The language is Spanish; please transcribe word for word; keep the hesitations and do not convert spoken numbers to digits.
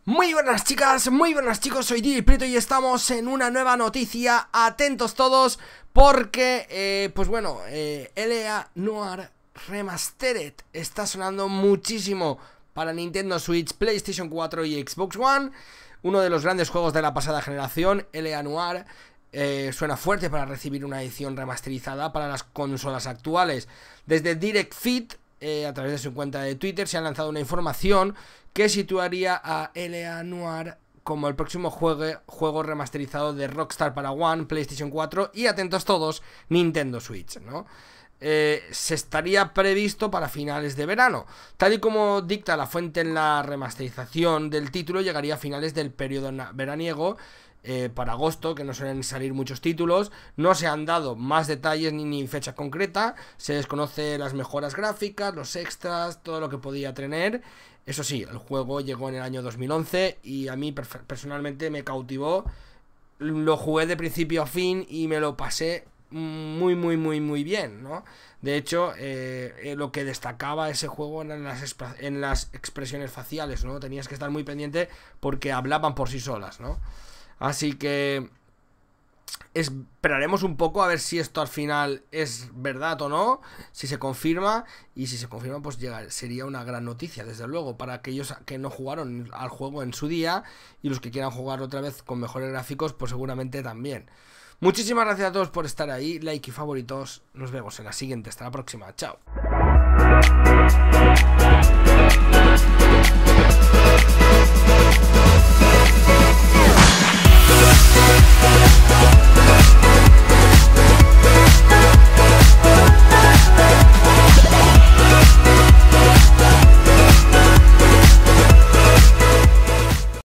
Muy buenas chicas, muy buenas chicos, soy D J Prieto y estamos en una nueva noticia. Atentos todos porque, eh, pues bueno, eh, L A Noire Remastered está sonando muchísimo para Nintendo Switch, PlayStation cuatro y Xbox One. Uno de los grandes juegos de la pasada generación, L A Noire, eh, suena fuerte para recibir una edición remasterizada para las consolas actuales. Desde Direct Fit, eh, a través de su cuenta de Twitter, se ha lanzado una información que situaría a L A Noire como el próximo juego, juego remasterizado de Rockstar para One, PlayStation cuatro y, atentos todos, Nintendo Switch, ¿no? Eh, se estaría previsto para finales de verano. Tal y como dicta la fuente en la remasterización del título, llegaría a finales del periodo veraniego, eh, para agosto, que no suelen salir muchos títulos. No se han dado más detalles ni, ni fecha concreta. Se desconoce las mejoras gráficas, los extras, todo lo que podía tener. Eso sí, el juego llegó en el año dos mil once y a mí personalmente me cautivó. Lo jugué de principio a fin y me lo pasé muy, muy, muy, muy bien, ¿no? De hecho, eh, eh, lo que destacaba ese juego eran las, en las expresiones faciales, ¿no? Tenías que estar muy pendiente porque hablaban por sí solas, ¿no? Así que esperaremos un poco a ver si esto al final es verdad o no, si se confirma, y si se confirma pues llega, sería una gran noticia, desde luego, para aquellos que no jugaron al juego en su día y los que quieran jugar otra vez con mejores gráficos, pues seguramente también. Muchísimas gracias a todos por estar ahí, like y favoritos, nos vemos en la siguiente, hasta la próxima, chao.